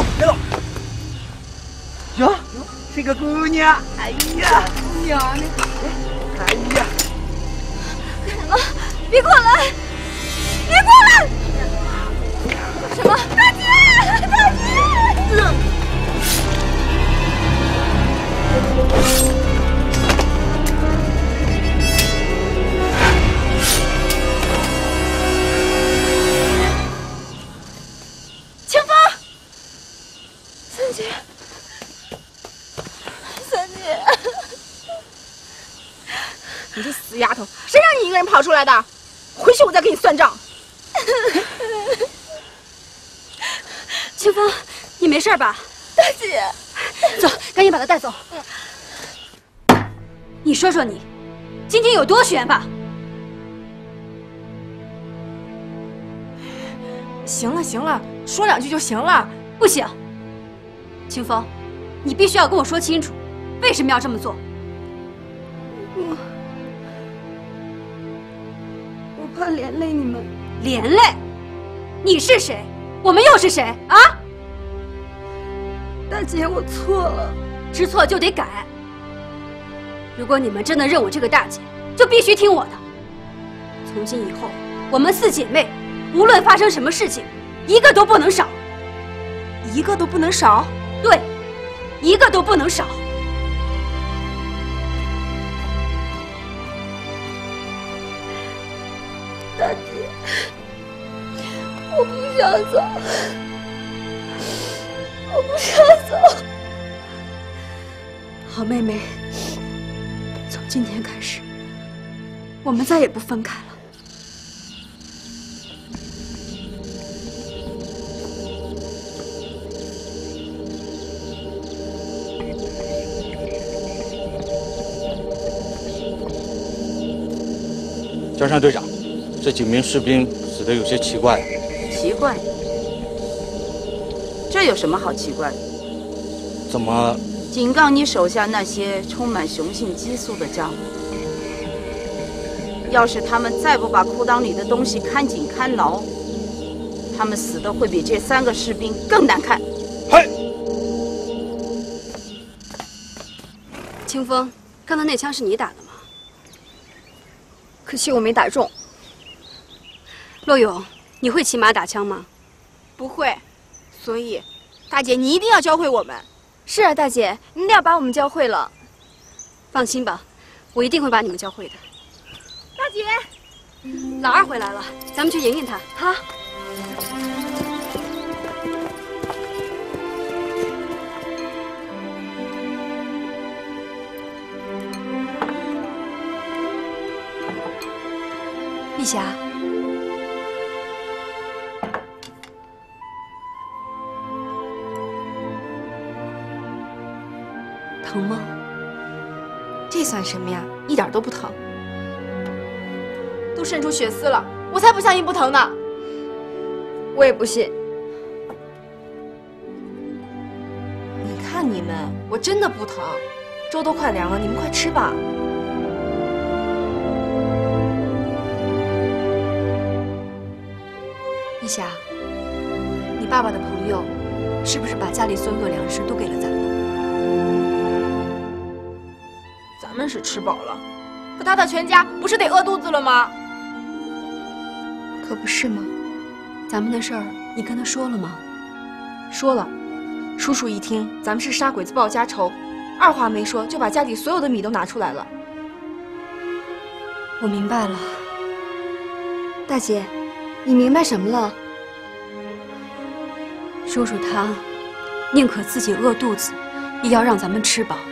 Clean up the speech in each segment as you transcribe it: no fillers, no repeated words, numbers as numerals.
动，别动。哟，是个姑娘。哎呀，娘呢？哎呀！ 干什么？别过来！别过来！什么？大姐，大姐！清风，三姐，三姐， 你这死丫头，谁让你一个人跑出来的？回去我再给你算账。 清风，你没事吧？大姐，走，赶紧把她带走。你说说你，今天有多悬吧？ 行了行了，说两句就行了。 不行，清风，你必须要跟我说清楚，为什么要这么做？ 我怕连累你们。 连累？你是谁？我们又是谁啊？ 大姐，我错了， 知错就得改。如果你们真的认我这个大姐，就必须听我的。从今以后，我们4姐妹，无论发生什么事情，一个都不能少。 一个都不能少？ 对，一个都不能少。 大姐，我不想走，我不想走。 好妹妹，从今天开始，我们再也不分开了。 江山队长，这几名士兵死得有些奇怪。 奇怪？这有什么好奇怪的？ 怎么？ 警告你手下那些充满雄性激素的家伙，要是他们再不把裤裆里的东西看紧看牢，他们死的会比这3个士兵更难看。 嘿， 清风，刚才那枪是你打的吗？ 可惜我没打中。 洛勇，你会骑马打枪吗？ 不会，所以，大姐你一定要教会我们。 是啊，大姐，你一定要把我们教会了。 放心吧，我一定会把你们教会的。 大姐， 老二回来了，咱们去迎迎他。 好。 碧霞，疼吗？ 这算什么呀？一点都不疼，都渗出血丝了，我才不相信不疼呢。 我也不信。 你看你们，我真的不疼，粥都快凉了，你们快吃吧。 碧霞，你爸爸的朋友是不是把家里所有的粮食都给了咱们？ 咱们是吃饱了，可他的全家不是得饿肚子了吗？ 可不是吗？ 咱们的事儿你跟他说了吗？ 说了，叔叔一听咱们是杀鬼子报家仇，二话没说就把家里所有的米都拿出来了。 我明白了。 大姐，你明白什么了？ 叔叔他宁可自己饿肚子，也要让咱们吃饱。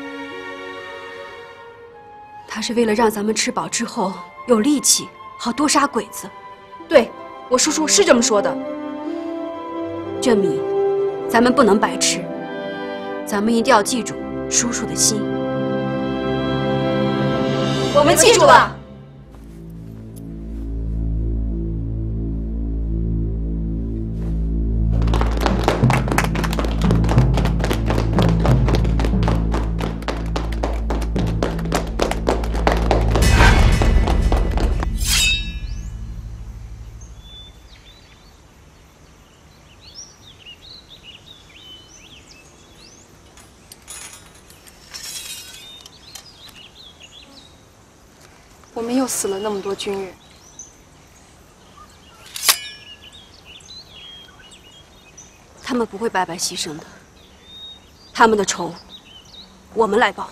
他是为了让咱们吃饱之后有力气，好多杀鬼子。 对，我叔叔是这么说的。 这米，咱们不能白吃，咱们一定要记住叔叔的心。 我们记住了。 我们又死了那么多军人。 他们不会白白牺牲的，他们的仇，我们来报。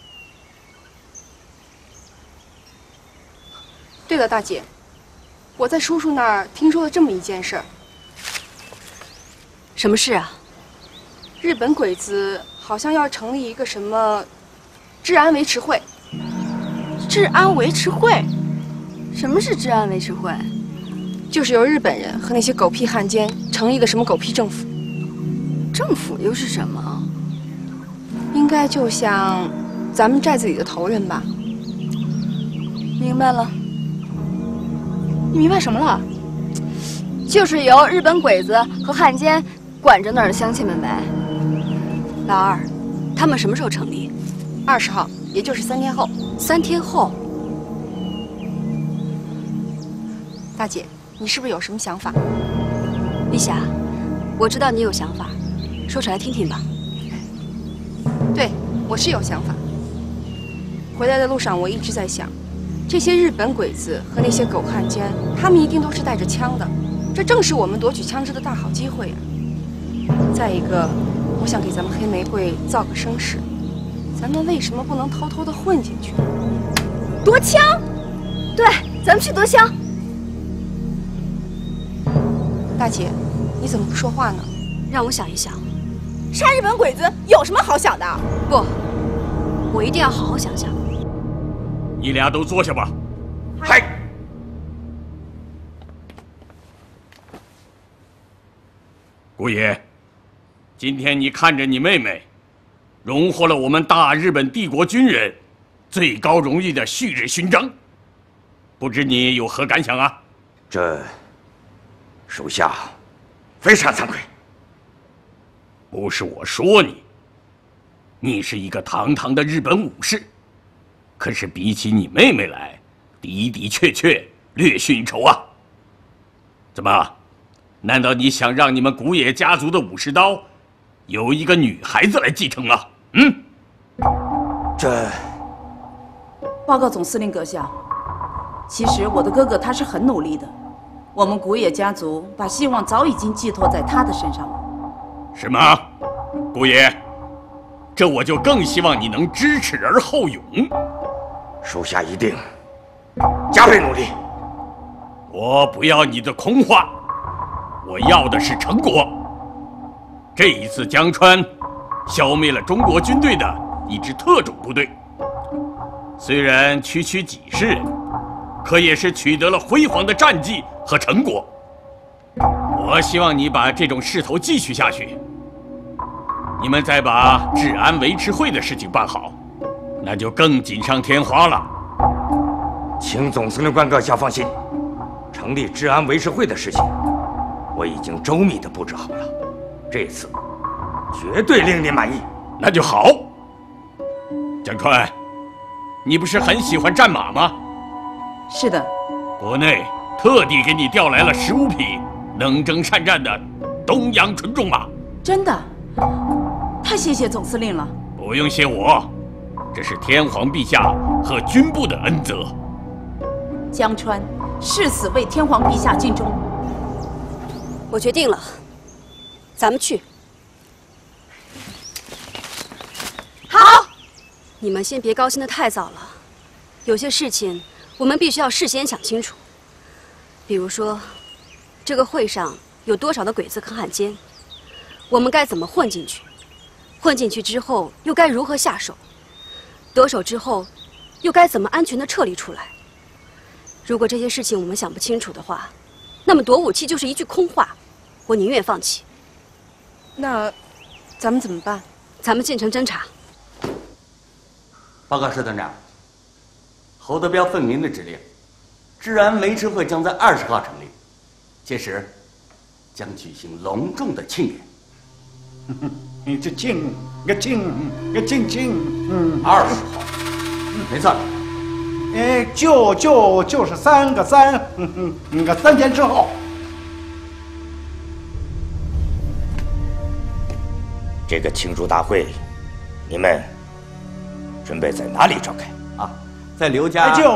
对了，大姐，我在叔叔那儿听说了这么一件事儿。 什么事啊？ 日本鬼子好像要成立一个什么治安维持会。 治安维持会？什么是治安维持会？ 就是由日本人和那些狗屁汉奸成立的什么狗屁政府。 政府又是什么？ 应该就像咱们寨子里的头人吧。 明白了。 你明白什么了？ 就是由日本鬼子和汉奸管着那儿的乡亲们呗。 老二，他们什么时候成立 20号，也就是3天后。 3天后。 大姐，你是不是有什么想法？ 丽霞，我知道你有想法，说出来听听吧。 对，我是有想法。回来的路上，我一直在想，这些日本鬼子和那些狗汉奸，他们一定都是带着枪的，这正是我们夺取枪支的大好机会啊！再一个，我想给咱们黑玫瑰造个声势，咱们为什么不能偷偷的混进去？ 夺枪？对，咱们去夺枪。 大姐，你怎么不说话呢？ 让我想一想。 杀日本鬼子有什么好想的？ 不，我一定要好好想想。 你俩都坐下吧。 嗨。 姑爷，今天你看着你妹妹，荣获了我们大日本帝国军人最高荣誉的旭日勋章，不知你有何感想啊？ 这，属下非常惭愧。 不是我说你，你是一个堂堂的日本武士，可是比起你妹妹来，的的确确略逊一筹啊。怎么？难道你想让你们古野家族的武士刀由一个女孩子来继承啊？ 这…… 报告总司令阁下，其实我的哥哥他是很努力的，我们古野家族把希望早已经寄托在他的身上了。 什么？姑爷，这我就更希望你能知耻而后勇。 属下一定加倍努力。 我不要你的空话，我要的是成果。这一次江川消灭了中国军队的一支特种部队，虽然区区几十人，可也是取得了辉煌的战绩和成果。我希望你把这种势头继续下去。你们再把治安维持会的事情办好，那就更锦上添花了。 请总司令官阁下放心，成立治安维持会的事情，我已经周密地布置好了，这次绝对令您满意。 那就好。江川，你不是很喜欢战马吗？ 是的， 国内特地给你调来了15匹能征善战的东洋纯种马。 真的，太谢谢总司令了。 不用谢我，这是天皇陛下和军部的恩泽。 江川誓死为天皇陛下尽忠。 我决定了，咱们去。 好。 你们先别高兴得太早了，有些事情我们必须要事先想清楚。比如说，这个会上有多少的鬼子和汉奸，我们该怎么混进去？混进去之后又该如何下手？得手之后，又该怎么安全地撤离出来？如果这些事情我们想不清楚的话，那么夺武器就是一句空话，我宁愿放弃。 那，咱们怎么办？ 咱们进城侦查。 报告师团长，侯德彪分明的指令，治安维持会将在20号成立，届时将举行隆重的庆典。 这庆，20 号，没错。 就是3个3，3天之后。 这个庆祝大会，你们准备在哪里召开？ 在刘家就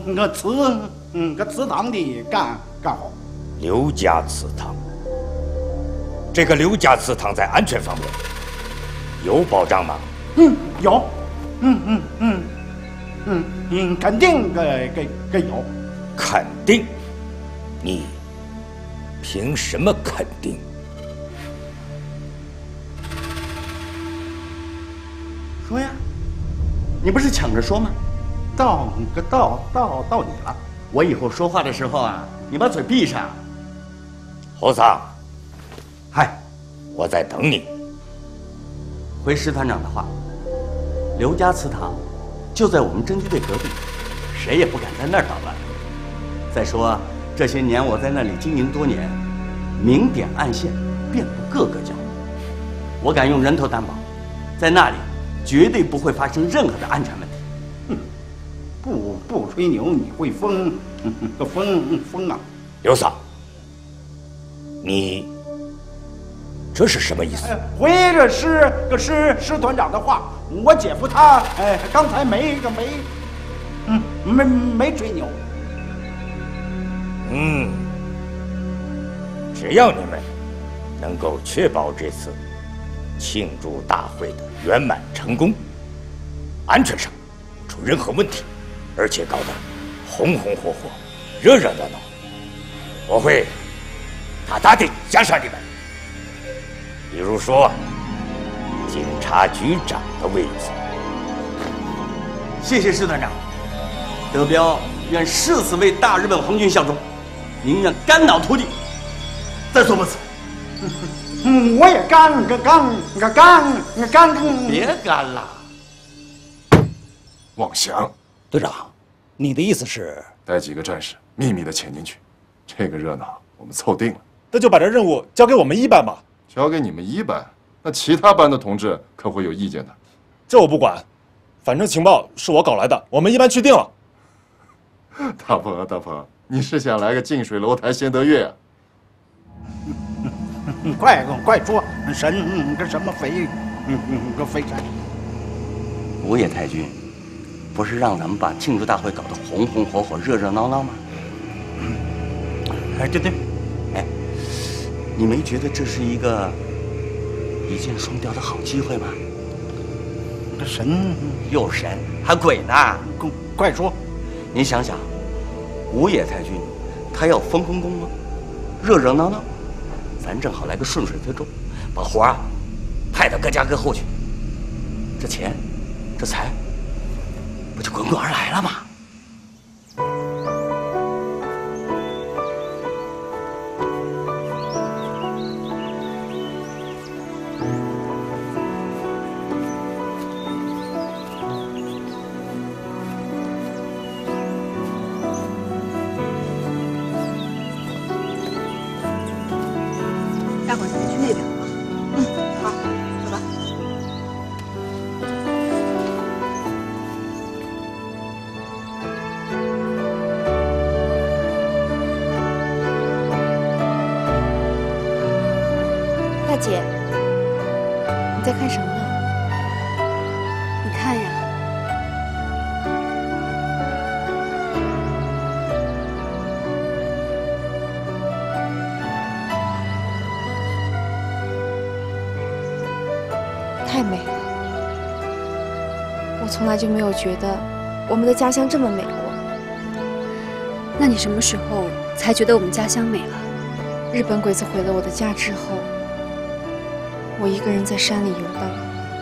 祠堂里干好。 刘家祠堂，这个刘家祠堂在安全方面有保障吗？ 有，肯定有。 肯定？你凭什么肯定？ 说呀，你不是抢着说吗？ 到你了。 我以后说话的时候啊，你把嘴闭上。 侯桑， 嗨， 我在等你。 回石团长的话，刘家祠堂就在我们侦缉队隔壁，谁也不敢在那儿捣乱。再说这些年我在那里经营多年，明点暗线，遍布各个角落。我敢用人头担保，在那里绝对不会发生任何的安全问题。 不吹牛你会疯，疯啊！ 刘桑，你这是什么意思？ 回着师团长的话，我姐夫他刚才没吹牛。 只要你们能够确保这次庆祝大会的圆满成功，安全上不出任何问题，而且搞得红红火火、热热闹闹，我会大大的奖赏你们。比如说，警察局长的位子。 谢谢师团长，德彪愿誓死为大日本皇军效忠，宁愿肝脑涂地，在所不辞。 我也干。 别干了。 妄想。 队长，你的意思是带几个战士秘密的潜进去，这个热闹我们凑定了。 那就把这任务交给我们一班吧。 交给你们一班，那其他班的同志可会有意见的。 这我不管，反正情报是我搞来的，我们一班去定了。 大鹏，你是想来个近水楼台先得月啊？ 快说，神个什么肥神？ 吴野太君不是让咱们把庆祝大会搞得红红火火、热热闹闹吗？对，你没觉得这是一个一箭双雕的好机会吗？ 这神又神还鬼呢！ 快说！ 您想想，吴野太君他要封公公吗？热热闹闹，咱正好来个顺水推舟，把活啊派到各家各户去，这钱这财不就滚滚而来了吗？ 待会儿咱们去那边。好，走吧。 大姐，你在看什么呢？ 你看呀。 太美了！我从来就没有觉得我们的家乡这么美过。 那你什么时候才觉得我们家乡美了？ 日本鬼子毁了我的家之后，我一个人在山里游荡。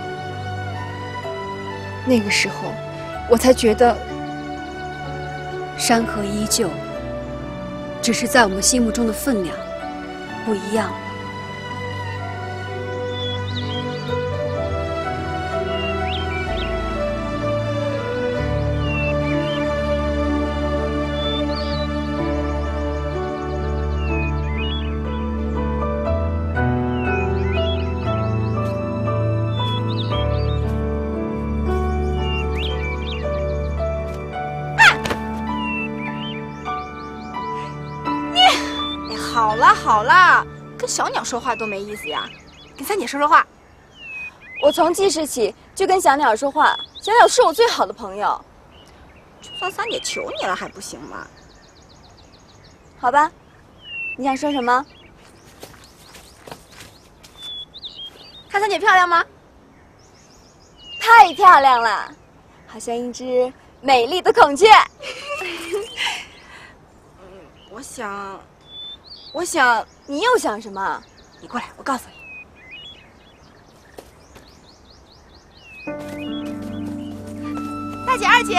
那个时候，我才觉得山河依旧，只是在我们心目中的分量不一样。 好了，跟小鸟说话多没意思呀！跟三姐说说话。我从记事起就跟小鸟说话，小鸟是我最好的朋友。 就算三姐求你了还不行吗？ 好吧，你想说什么？看三姐漂亮吗？太漂亮了，好像一只美丽的孔雀。我想，你又想什么？ 你过来，我告诉你。大姐、二姐，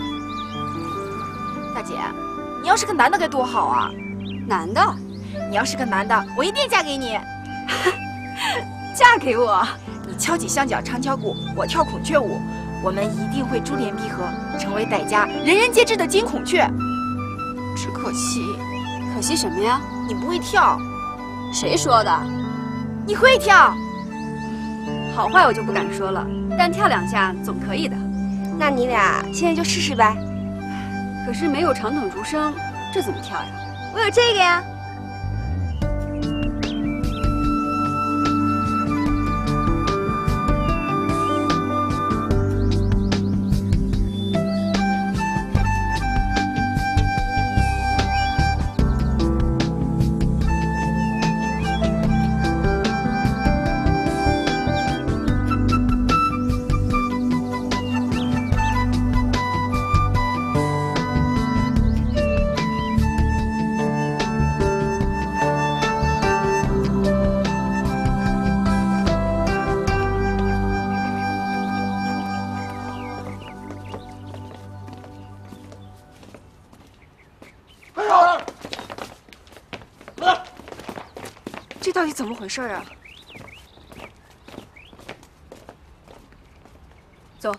大姐，你要是个男的该多好啊！ 男的？ 你要是个男的，我一定嫁给你。 嫁给我？ 你敲起香角长敲鼓，我跳孔雀舞，我们一定会珠联璧合，成为傣家人人皆知的金孔雀。只可惜， 可惜什么呀？ 你不会跳。 谁说的？ 你会跳。 好坏我就不敢说了，但跳2下总可以的。 那你俩现在就试试呗。 可是没有长筒竹笙，这怎么跳呀？ 我有这个呀。 这到底怎么回事啊？ 走。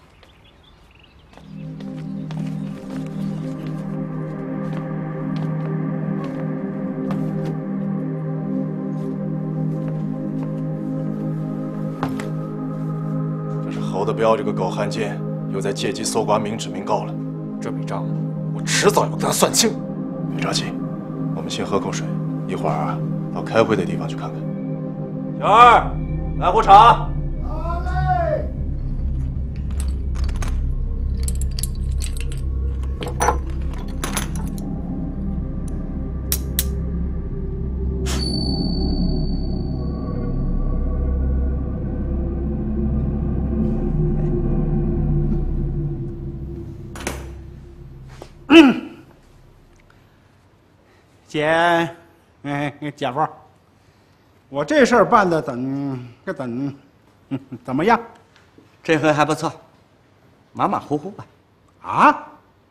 这是侯德彪这个狗汉奸又在借机搜刮民脂民膏了，这笔账我迟早要跟他算清。别着急，我们先喝口水，一会儿到开会的地方去看看。小二，来壶茶。好嘞。 姐夫，我这事儿办的怎么样？ 这回还不错，马马虎虎吧。 啊？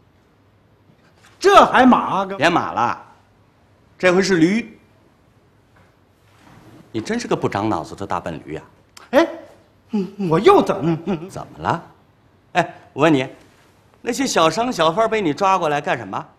这还马个？ 别马了，这回是驴。你真是个不长脑子的大笨驴呀！ 哎，我又怎么了？哎，我问你，那些小商小贩被你抓过来干什么？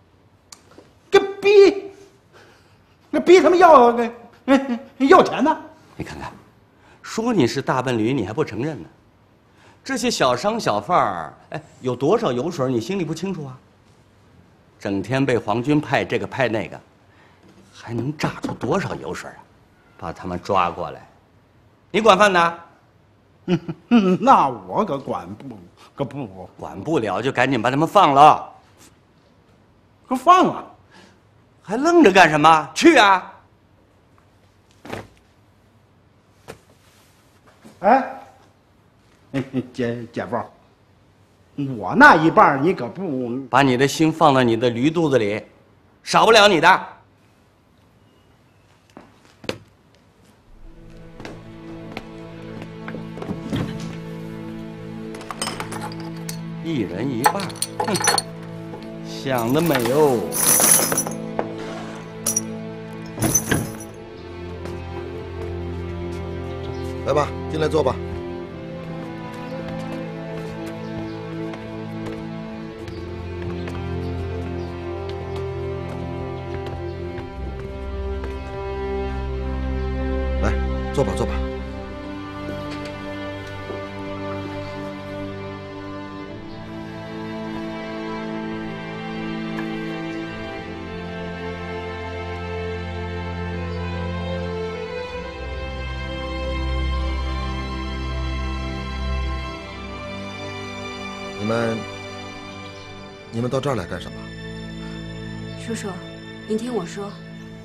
逼他们要钱呢？ 你看看，说你是大笨驴，你还不承认呢。这些小商小贩儿，哎，有多少油水你心里不清楚啊？整天被皇军派这个派那个，还能榨出多少油水啊？把他们抓过来，你管饭的？ 那我可管不了，就赶紧把他们放了。 可放啊！ 还愣着干什么？去啊！ 哎，姐夫，我那一半你可不把你的心放到你的驴肚子里，少不了你的。一人一半，哼，想得美哦！ 来吧，进来坐吧。来，坐吧，坐吧。 你们到这儿来干什么？ 叔叔，您听我说。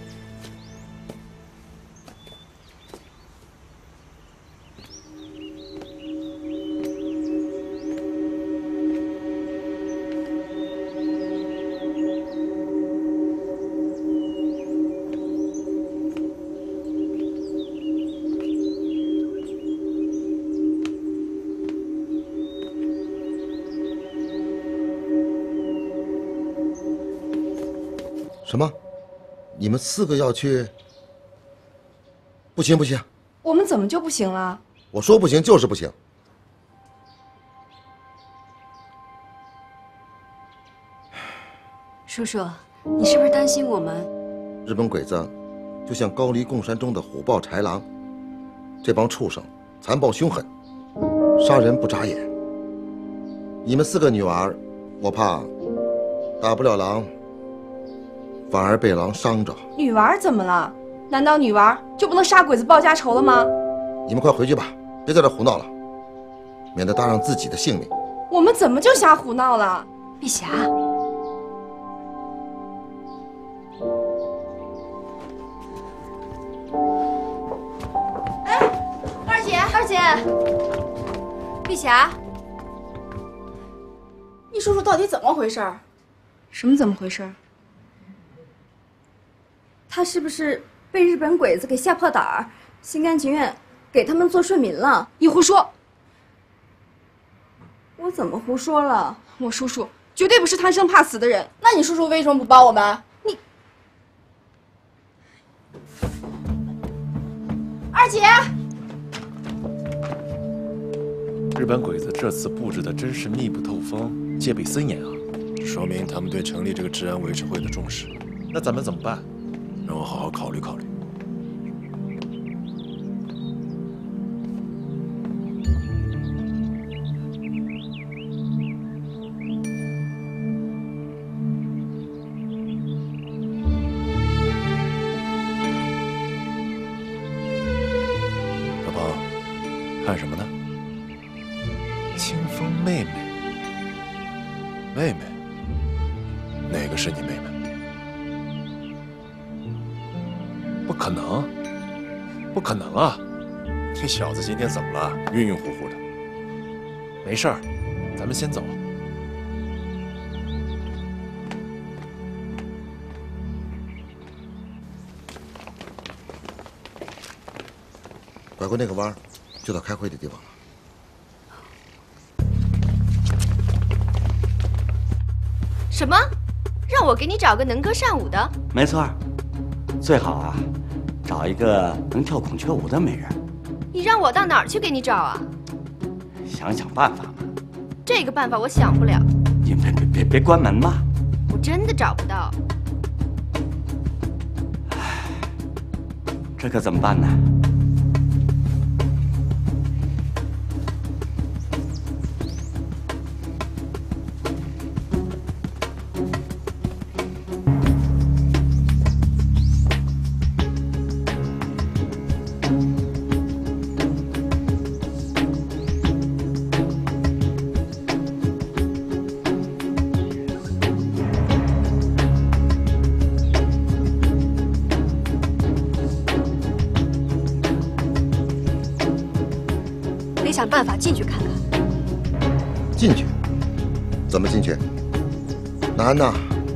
什么？你们4个要去？不行不行！ 我们怎么就不行了？ 我说不行就是不行。 叔叔，你是不是担心我们？ 日本鬼子就像高黎贡山中的虎豹豺狼，这帮畜生残暴凶狠，杀人不眨眼。你们4个女儿，我怕打不了狼，反而被狼伤着。 女娃怎么了？难道女娃就不能杀鬼子报家仇了吗？ 你们快回去吧，别在这胡闹了，免得搭上自己的性命。 我们怎么就瞎胡闹了？ 碧霞， 哎，二姐，二姐，碧霞， 你叔叔到底怎么回事？ 什么怎么回事？ 他是不是被日本鬼子给吓破胆儿，心甘情愿给他们做顺民了？ 你胡说！ 我怎么胡说了？ 我叔叔绝对不是贪生怕死的人。 那你叔叔为什么不帮我们？ 你， 二姐， 日本鬼子这次布置的真是密不透风，戒备森严啊！说明他们对成立这个治安维持会的重视。那咱们怎么办？让我好好考虑考虑。小鹏，看什么呢？清风妹妹，妹妹，哪个是你妹妹？不可能，不可能啊！你小子今天怎么了？晕晕乎乎的。没事儿，咱们先走。 拐过那个弯，就到开会的地方了。 什么？让我给你找个能歌善舞的？ 没错，最好啊，找一个能跳孔雀舞的美人。 你让我到哪儿去给你找啊？ 想想办法嘛。 这个办法我想不了。 你别关门嘛！ 我真的找不到。 唉，这可怎么办呢？ 想办法进去看看。 进去？怎么进去？难呐！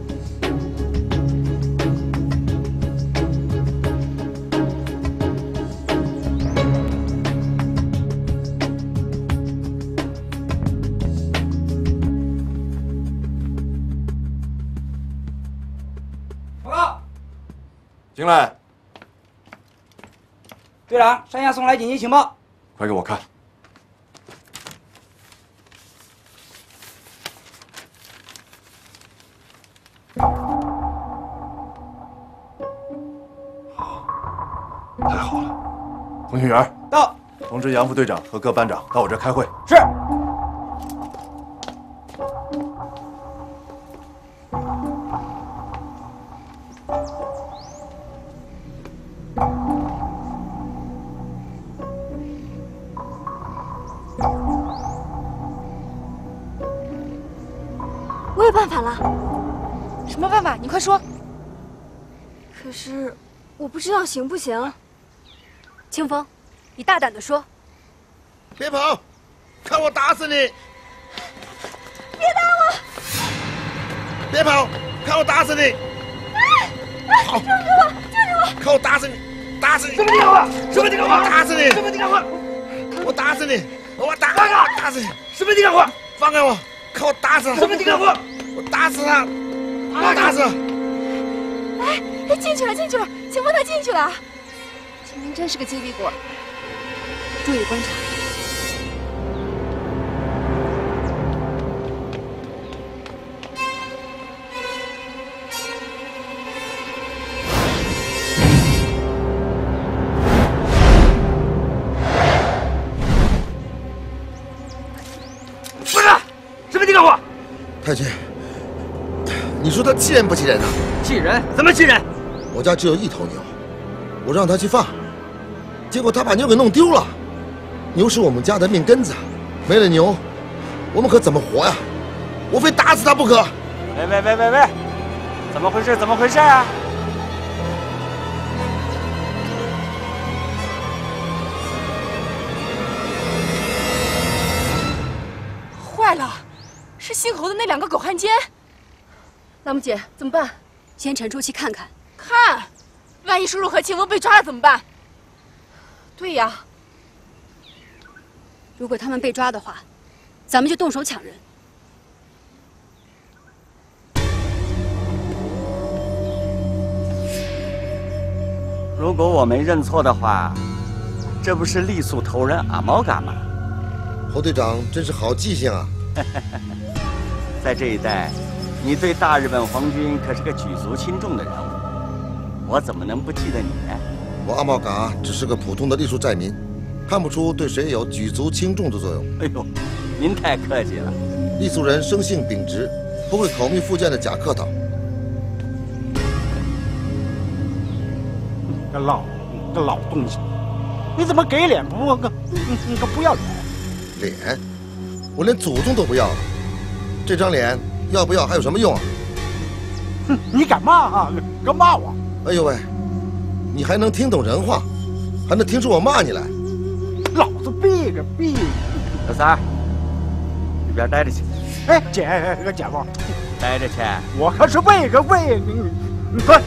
报告， 进来。 队长，山下送来紧急情报。 快给我看。太好了，通讯员到， 通知杨副队长和各班长到我这儿开会。 是。 我有办法了。 什么办法？你快说。 可是我不知道行不行。 清风，你大胆的说。 别跑，看我打死你！ 别打我！ 别跑，看我打死你！ 好，救救我！救救我！ 看我打死你！打死你！ 什么地方？什么地方？ 打死你！ 什么地方？ 我打死你！我打死你！ 什么地方？ 放开我！看我打死他！ 什么地方？ 我打死他！我打死他！ 哎，进去了，进去了，清风他进去了。清明真是个接地果。 注意观察。 不是，什么地方？ 太君，你说他气人不气人呢？ 气人？怎么气人？ 我家只有一头牛，我让他去放，结果他把牛给弄丢了。牛是我们家的命根子，没了牛，我们可怎么活呀？我非打死他不可！ 喂，怎么回事？怎么回事啊？ 坏了，是姓侯的那2个狗汉奸。 拉木姐，怎么办？ 先沉出去看看。 看，万一叔叔和清风被抓了怎么办？对呀。 如果他们被抓的话，咱们就动手抢人。 如果我没认错的话，这不是力诉头人阿毛嘎吗？ 侯队长真是好记性啊！ 在这一带，你对大日本皇军可是个举足轻重的人物，我怎么能不记得你呢？ 我阿茂嘎只是个普通的隶属寨民，看不出对谁有举足轻重的作用。 哎呦，您太客气了。 隶属人生性秉直，不会口蜜腹剑的假客套。 个老东西，你怎么给脸不不要脸？ 脸？我连祖宗都不要了，这张脸要不要还有什么用啊？ 哼，你敢骂啊？敢骂我？ 哎呦喂，你还能听懂人话，还能听出我骂你来？ 老子闭个！ 小三儿，一边待着去。 哎，姐夫， 待着去。 我可是喂你滚！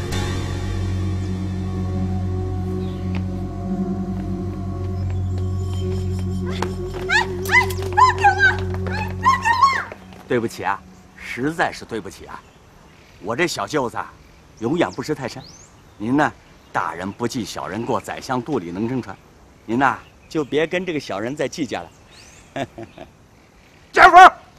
对不起啊，实在是对不起啊！我这小舅子有养不识泰山，您呢，大人不计小人过，宰相肚里能撑船，您呐就别跟这个小人再计较了。 姐夫，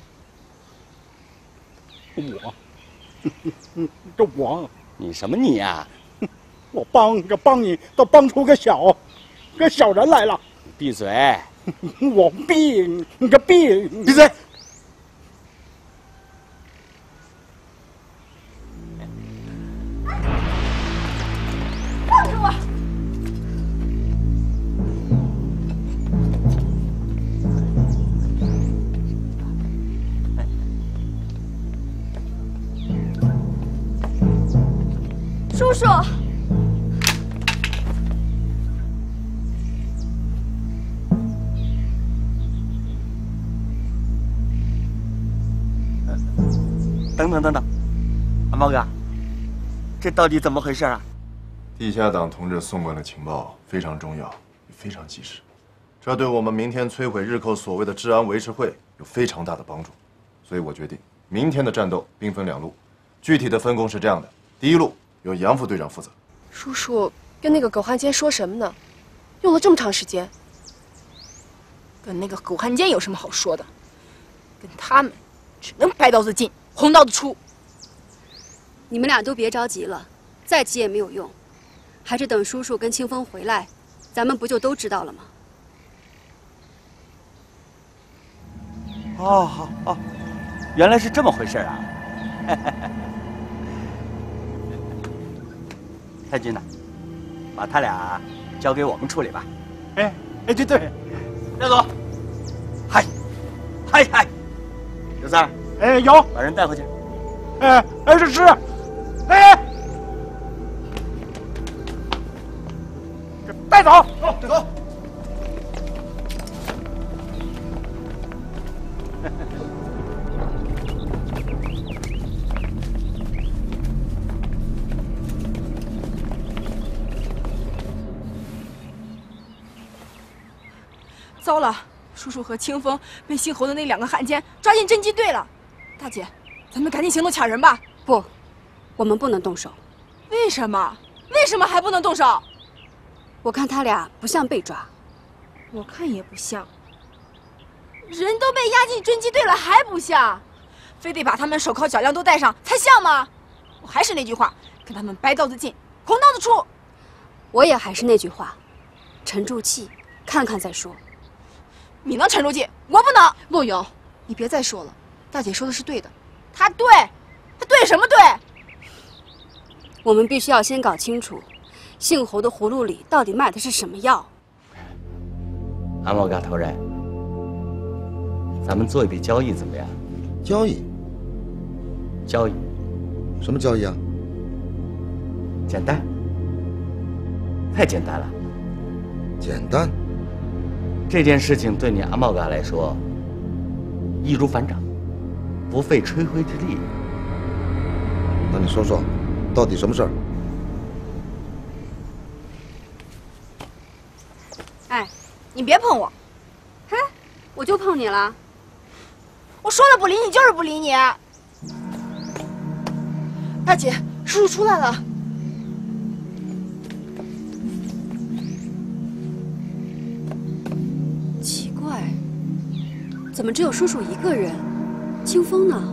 我， 你什么你呀？ 我帮你，都帮出个小人来了。 你闭嘴！ 我闭，你个闭！ 闭嘴！ 放开我！ 叔叔， 等，阿毛哥，这到底怎么回事啊？ 地下党同志送过来的情报非常重要，也非常及时，这对我们明天摧毁日寇所谓的治安维持会有非常大的帮助。所以我决定，明天的战斗兵分2路，具体的分工是这样的：第一路由杨副队长负责。 叔叔跟那个狗汉奸说什么呢？用了这么长时间。 跟那个狗汉奸有什么好说的？跟他们只能白刀子进，红刀子出。 你们俩都别着急了，再急也没有用，还是等叔叔跟清风回来，咱们不就都知道了吗？ 哦，原来是这么回事啊！太君呐，把他俩交给我们处理吧。 哎，对， 廖总，嗨，小三儿， 哎，有， 把人带回去。 是，哎，带走，走。 糟了，叔叔和清风被姓侯的那2个汉奸抓进侦缉队了。大姐，咱们赶紧行动抢人吧。 不，我们不能动手。 为什么？为什么还不能动手？ 我看他俩不像被抓。 我看也不像。人都被押进侦缉队了，还不像？非得把他们手铐脚镣都戴上才像吗？我还是那句话，跟他们白刀子进，红刀子出。 我也还是那句话，沉住气，看看再说。 你能沉住气，我不能。 陆勇，你别再说了，大姐说的是对的。 她对，她对什么对？ 我们必须要先搞清楚，姓侯的葫芦里到底卖的是什么药。 阿莫嘎头人，咱们做一笔交易怎么样？ 交易？ 交易？ 什么交易啊？ 简单，太简单了。 简单。 这件事情对你阿茂嘎来说，易如反掌，不费吹灰之力。 那你说说，到底什么事儿？ 哎，你别碰我！ 嘿，我就碰你了。 我说了不理你就是不理你。大姐，叔叔出来了。 奇怪，怎么只有叔叔一个人？清风呢？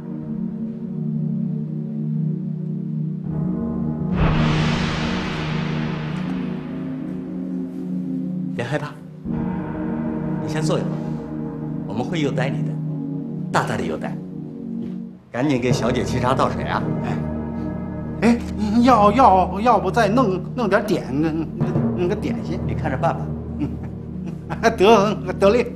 别害怕，你先坐一会儿，我们会优待你的，大大的优待。赶紧给小姐沏茶倒水啊！ 哎，要不再弄点那个点心？ 你看着办吧。 得嘞。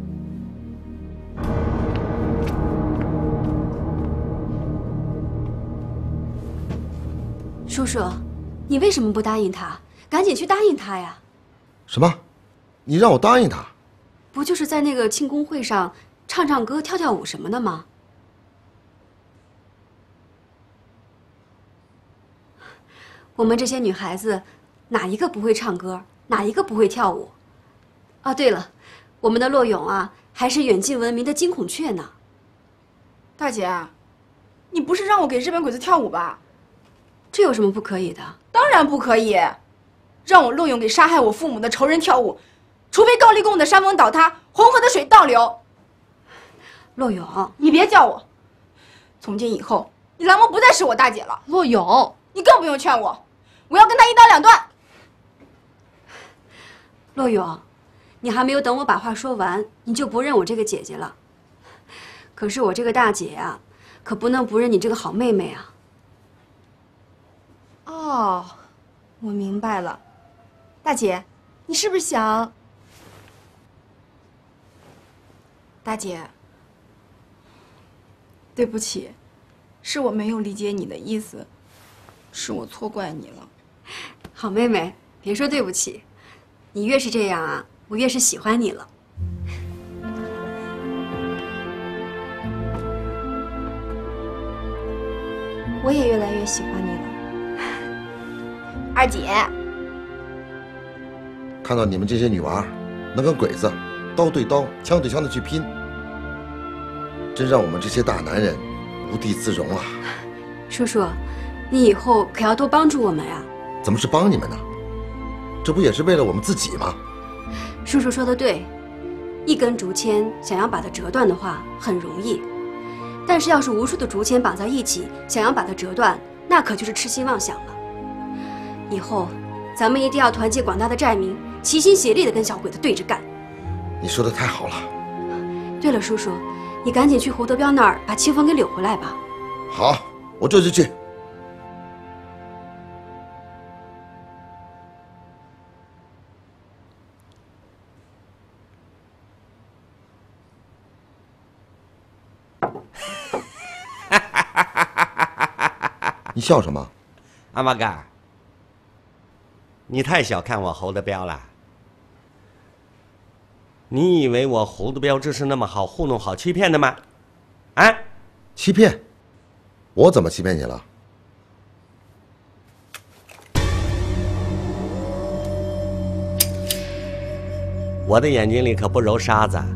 叔叔，你为什么不答应他？赶紧去答应他呀！ 什么？你让我答应他？ 不就是在那个庆功会上唱唱歌、跳跳舞什么的吗？我们这些女孩子，哪一个不会唱歌？哪一个不会跳舞？哦，对了，我们的骆勇啊，还是远近闻名的金孔雀呢。 大姐，你不是让我给日本鬼子跳舞吧？ 这有什么不可以的？ 当然不可以，让我骆勇给杀害我父母的仇人跳舞，除非高丽贡的山峰倒塌，红河的水倒流。 骆勇， 你别叫我，从今以后，你蓝魔不再是我大姐了。 骆勇， 你更不用劝我，我要跟他一刀两断。 骆勇，你还没有等我把话说完，你就不认我这个姐姐了。可是我这个大姐呀，可不能不认你这个好妹妹啊。 哦，我明白了，大姐，你是不是想……大姐，对不起，是我没有理解你的意思，是我错怪你了。 好妹妹，别说对不起，你越是这样啊，我越是喜欢你了。 我也越来越喜欢你了。二姐， 看到你们这些女娃能跟鬼子刀对刀、枪对枪的去拼，真让我们这些大男人无地自容啊！ 叔叔，你以后可要多帮助我们呀！ 怎么是帮你们呢？这不也是为了我们自己吗？ 叔叔说的对，一根竹签想要把它折断的话很容易，但是要是无数的竹签绑在一起，想要把它折断，那可就是痴心妄想了。以后，咱们一定要团结广大的寨民，齐心协力地跟小鬼子对着干。 你说的太好了。 对了，叔叔，你赶紧去胡德彪那儿把清风给领回来吧。 好，我这就去。 你笑什么？ 阿玛嘎，你太小看我侯德彪了。你以为我侯德彪就是那么好糊弄、好欺骗的吗？啊？ 欺骗？我怎么欺骗你了？ 我的眼睛里可不揉沙子。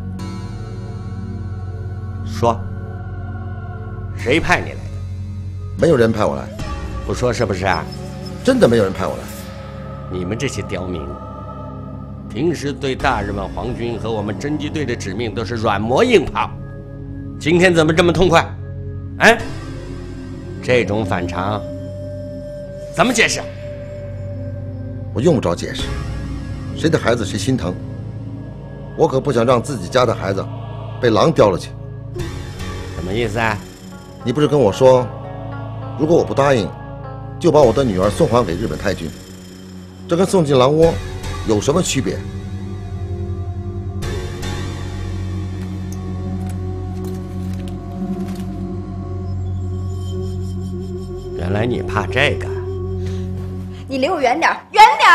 说，谁派你来的？ 没有人派我来。 不说是不是啊？ 真的没有人派我来。 你们这些刁民，平时对大日本皇军和我们侦缉队的指命都是软磨硬泡，今天怎么这么痛快？哎，这种反常怎么解释？ 我用不着解释，谁的孩子谁心疼。我可不想让自己家的孩子被狼叼了去。 什么意思啊？ 你不是跟我说，如果我不答应，就把我的女儿送还给日本太军，这跟送进狼窝有什么区别？ 原来你怕这个？ 你离我远点儿，远点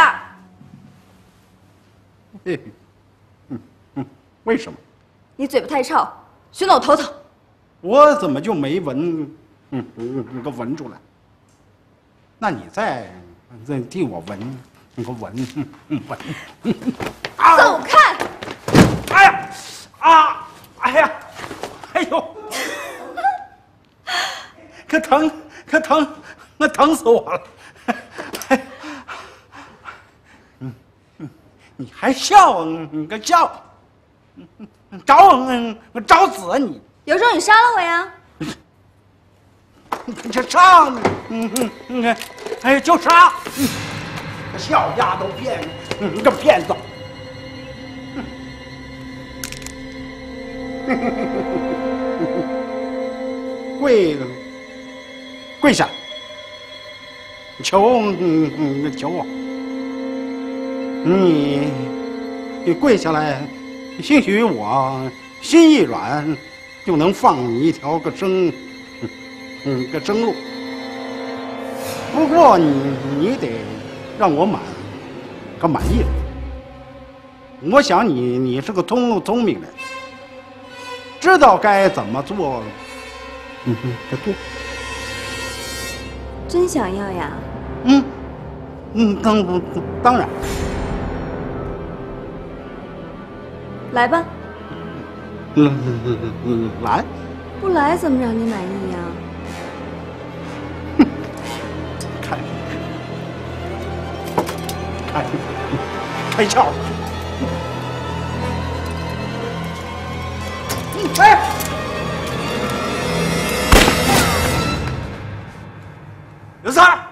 儿！ 为什么？ 你嘴巴太臭，熏得我头疼。 我怎么就没闻？给闻出来？那你再替我闻，你给我闻。 走开！ 哎呀，啊，哎呀，哎呦，可疼，那疼死我了！你还笑？你个笑！找死啊你！ 有种你杀了我呀！ 这杀你！哎，就杀！小丫头片，你个骗子！跪下！求我！你跪下来，兴许我心一软，就能放你一条个生路。不过你得让我满意了。我想你是个聪明人，知道该怎么做，就做。 真想要呀？ 当然。 来吧。 来。 不来怎么让你满意呀？ 开窍。哎！刘三儿。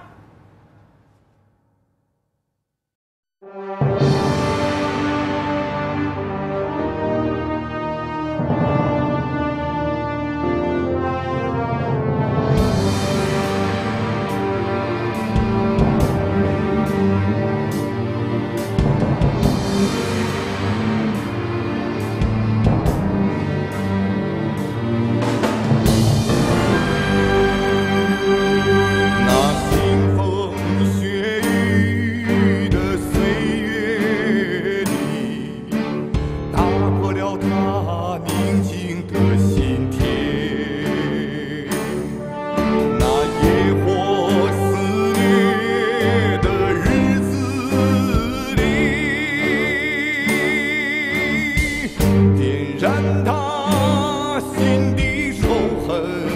燃他心底仇恨。